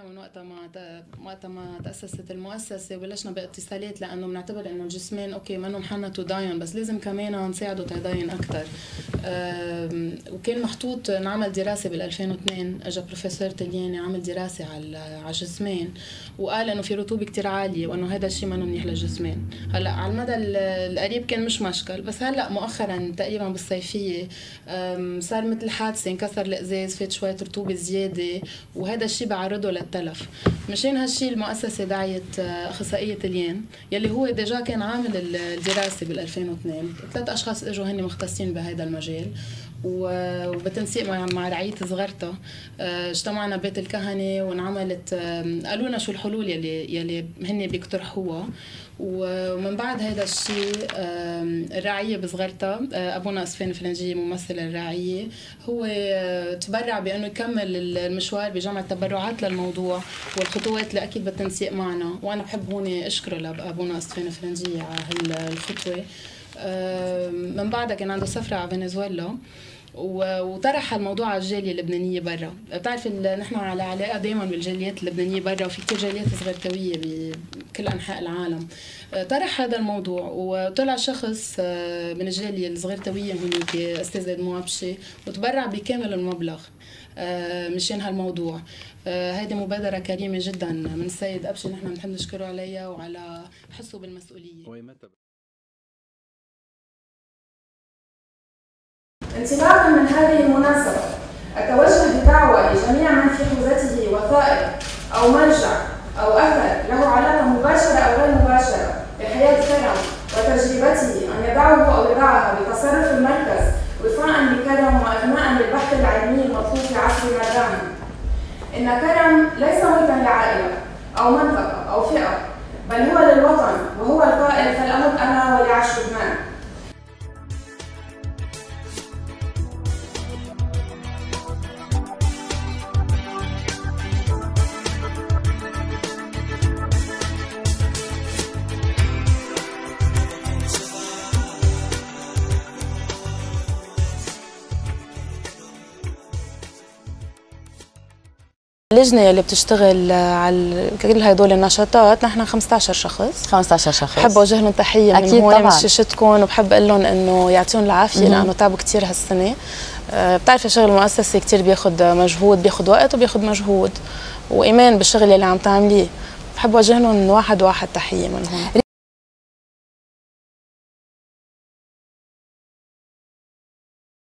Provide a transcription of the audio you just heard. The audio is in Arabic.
من وقت ما تأسست المؤسسة بلشنا باتصالات، لأنه بنعتبر إنه الجسمين أوكي منه محنط وداين، بس لازم كمان نساعده تيداين أكثر. وكان محطوط نعمل دراسة بال 2002، اجى بروفيسور تلياني عمل دراسة على الجسمين وقال إنه في رطوبة كتير عالية وإنه هذا الشيء منه منيح للجسمين. هلا على المدى القريب كان مش مشكل، بس هلا مؤخرا تقريبا بالصيفية صار مثل حادثة، انكسر الإزاز، فات شوية رطوبة زيادة، وهذا الشيء بعرضه للتلف. مشان هالشيء المؤسسة دعيت أخصائية تليان يلي هو ديجا كان عامل الدراسة بال 2002. 3 أشخاص اجوا هن مختصين بهذا المجال، وبتنسيق مع رعاية صغرتها اجتمعنا ببيت الكهنة وانعملت، قالوا لنا شو الحلول يلي هن بيقترحوها. ومن بعد هذا الشيء الرعية بصغرتها أبونا أسفين فرنجية ممثل الرعية هو تبرع بأنه يكمل المشوار بجمع التبرعات للموضوع والخطوات اللي أكيد بالتنسيق معنا، وأنا بحب هون أشكره لأبونا أسفين فرنجية على هالخطوة. من بعدها كان عنده سفرة على فنزويلا وطرح الموضوع على الجاليه اللبنانيه برا. بتعرف نحن على علاقه دائما بالجاليات اللبنانيه برا، وفي كثير جاليات صغيرتويه بكل انحاء العالم. طرح هذا الموضوع وطلع شخص من الجاليه الصغيرتويه هنيك استاذ موابشي وتبرع بكامل المبلغ مشان هالموضوع. هيدي مبادره كريمه جدا من السيد ابشي، نحن بنحب نشكره عليها وعلى حسه بالمسؤوليه. انطلاقا من هذه المناسبة أتوجه بدعوة لجميع من في حوزته وثائق أو مرجع أو أثر له علاقة مباشرة أو غير مباشرة بحياة كرم وتجربته أن يدعه أو يدعها بتصرف المركز وفاء لكرم وإغناء للبحث العلمي المطلوب في عصرنا الراهن. إن كرم ليس ملكا لعائلة أو منطقة أو فئة، بل هو للوطن، وهو القائل فلأمت أنا وليعش لبنان. اللجنة اللي بتشتغل على كل هدول النشاطات نحن 15 شخص. 15 شخص. بحب اوجه لهم تحية من هون من شاشتكم، وبحب اقول لهم انه يعطيهم العافية لانه تعبوا كثير هالسنة. بتعرفي شغل المؤسسة كثير بياخذ مجهود، بياخذ وقت وبياخذ مجهود وايمان بالشغل اللي عم تعمليه. بحب اوجه لهم واحد تحية من هون.